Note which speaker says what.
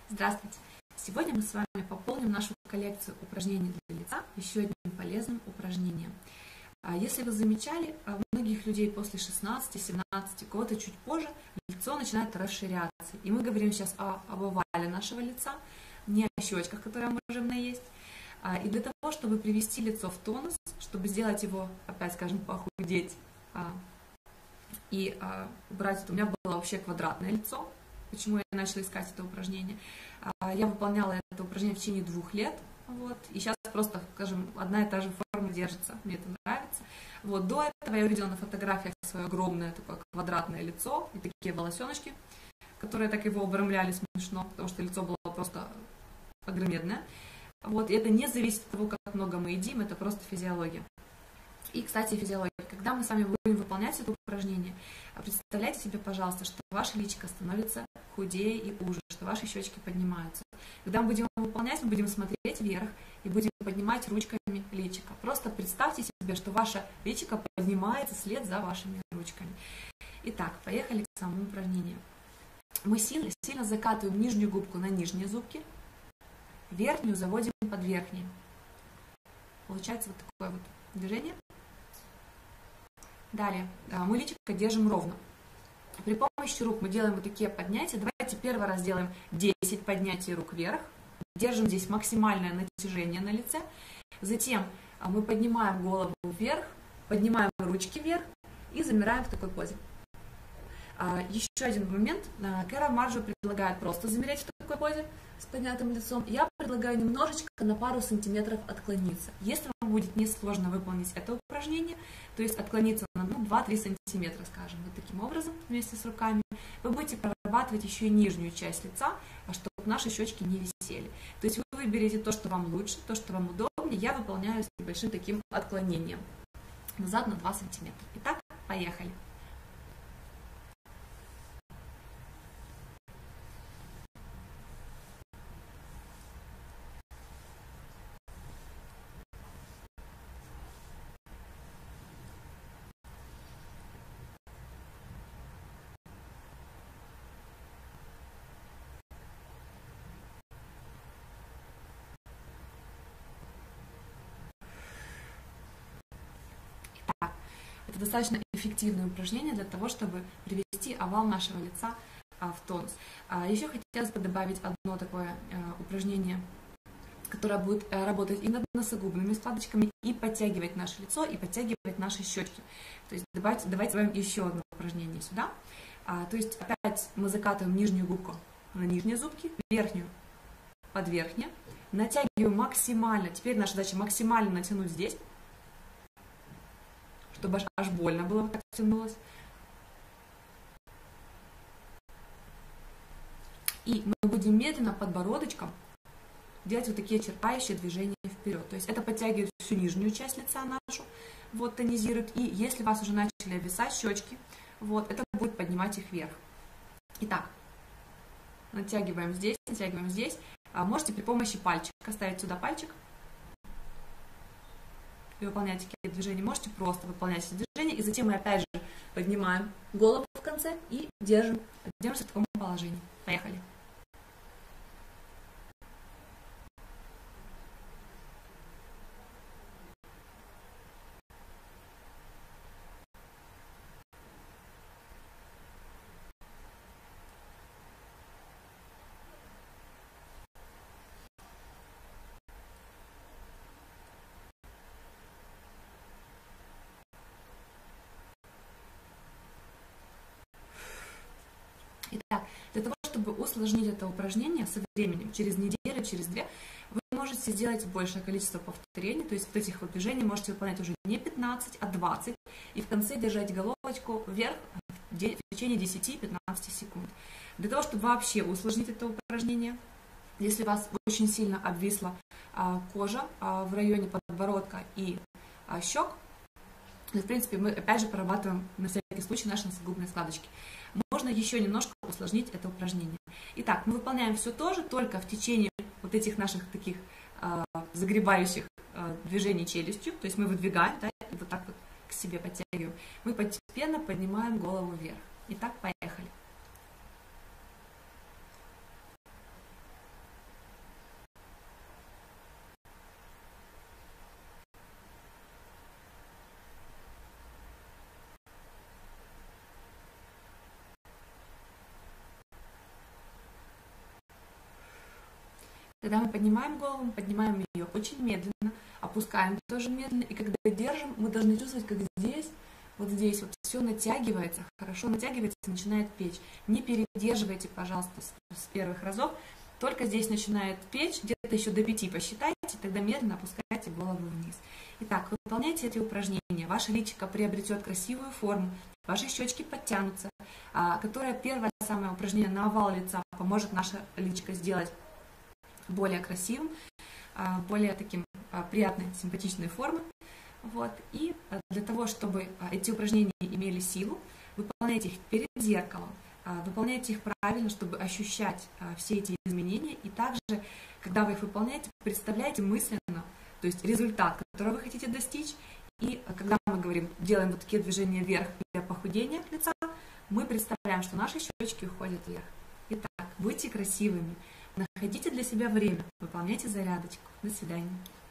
Speaker 1: Здравствуйте! Сегодня мы с вами пополним нашу коллекцию упражнений для лица еще одним полезным упражнением. Если вы замечали, у многих людей после 16-17 года, чуть позже, лицо начинает расширяться. И мы говорим сейчас об овале нашего лица, не о щечках, которые можем наесть. И для того, чтобы привести лицо в тонус, чтобы сделать его, опять скажем, похудеть и убрать это, у меня было вообще квадратное лицо. Почему я начала искать это упражнение? Я выполняла это упражнение в течение 2 лет, и сейчас просто, скажем, одна и та же форма держится, мне это нравится. До этого я увидела на фотографиях свое огромное такое квадратное лицо и такие волосеночки, которые так его обрамляли смешно, потому что лицо было просто огромедное. И это не зависит от того, как много мы едим, это просто физиология. И, кстати, физиология. Когда мы с вами будем выполнять это упражнение, представляйте себе, пожалуйста, что ваше личико становится худее и уже, что ваши щечки поднимаются. Когда мы будем выполнять, мы будем смотреть вверх и будем поднимать ручками личико. Просто представьте себе, что ваше личико поднимается вслед за вашими ручками. Итак, поехали к самому упражнению. Мы сильно закатываем нижнюю губку на нижние зубки, верхнюю заводим под верхние. Получается вот такое вот движение. Далее мы личико держим ровно. При помощи рук мы делаем вот такие поднятия. Давайте первый раз делаем 10 поднятий рук вверх. Держим здесь максимальное натяжение на лице. Затем мы поднимаем голову вверх, поднимаем ручки вверх и замираем в такой позе. Еще один момент. Кэрол Марджо предлагает просто замереть в такой позе с поднятым лицом. Я предлагаю немножечко на пару сантиметров отклониться. Если вам будет несложно выполнить это упражнение, то есть отклониться на 2-3 сантиметра, скажем, вот таким образом вместе с руками, вы будете прорабатывать еще и нижнюю часть лица, чтобы наши щечки не висели. То есть вы выберете то, что вам лучше, то, что вам удобнее. Я выполняю с небольшим таким отклонением назад на 2 сантиметра. Итак, поехали. Это достаточно эффективное упражнение для того, чтобы привести овал нашего лица в тонус. Еще хотелось бы добавить одно такое упражнение, которое будет работать и над носогубными складочками, и подтягивать наше лицо, и подтягивать наши щечки. То есть давайте добавим еще одно упражнение сюда. То есть опять мы закатываем нижнюю губку на нижние зубки, верхнюю под верхние, натягиваем максимально. Теперь наша задача максимально натянуть здесь, чтобы аж больно было, вот так тянулось. И мы будем медленно подбородочком делать вот такие черпающие движения вперед. То есть это подтягивает всю нижнюю часть лица нашу, тонизирует. И если у вас уже начали обвисать щечки, это будет поднимать их вверх. Итак, натягиваем здесь. Можете при помощи пальчика ставить сюда пальчик и выполнять такие движения. Можете просто выполнять эти движения, и затем мы опять же поднимаем голову в конце и держимся в таком положении. Поехали. Итак, для того, чтобы усложнить это упражнение со временем, через неделю, через 2, вы можете сделать большее количество повторений, то есть этих движений можете выполнять уже не 15, а 20, и в конце держать головочку вверх в течение 10-15 секунд. Для того, чтобы вообще усложнить это упражнение, если у вас очень сильно обвисла кожа в районе подбородка и щек, в принципе, мы опять же прорабатываем на всякий случай наши носогубные складочки. Можно еще немножко усложнить это упражнение. Итак, мы выполняем все то же, только в течение этих наших таких загребающих движений челюстью, то есть мы выдвигаем, и вот так вот к себе подтягиваем. Мы постепенно поднимаем голову вверх. Итак, поехали. Когда мы поднимаем голову, мы поднимаем ее очень медленно, опускаем тоже медленно, и когда держим, мы должны чувствовать, как здесь, вот здесь вот все натягивается, хорошо натягивается, начинает печь. Не передерживайте, пожалуйста, с первых разов, только здесь начинает печь, где-то еще до 5 посчитайте, тогда медленно опускайте голову вниз. Итак, выполняйте эти упражнения, ваше личико приобретет красивую форму, ваши щечки подтянутся, которое первое самое упражнение на овал лица поможет наше личико сделать более красивым, более таким приятной, симпатичной формы. Вот. И для того, чтобы эти упражнения имели силу, выполняйте их перед зеркалом, выполняйте их правильно, чтобы ощущать все эти изменения. И также, когда вы их выполняете, представляйте мысленно, то есть результат, который вы хотите достичь. И когда мы говорим, делаем вот такие движения вверх для похудения лица, мы представляем, что наши щечки уходят вверх. Итак, будьте красивыми, находите для себя время, выполняйте зарядочку. До свидания.